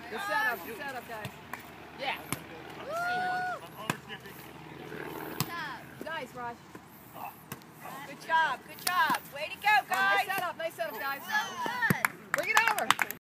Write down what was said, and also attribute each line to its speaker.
Speaker 1: Good setup, guys. Yeah. Nice, Raj.
Speaker 2: Good job. Way to go, guys.
Speaker 1: Nice setup, guys.
Speaker 2: So good.
Speaker 1: Bring it over.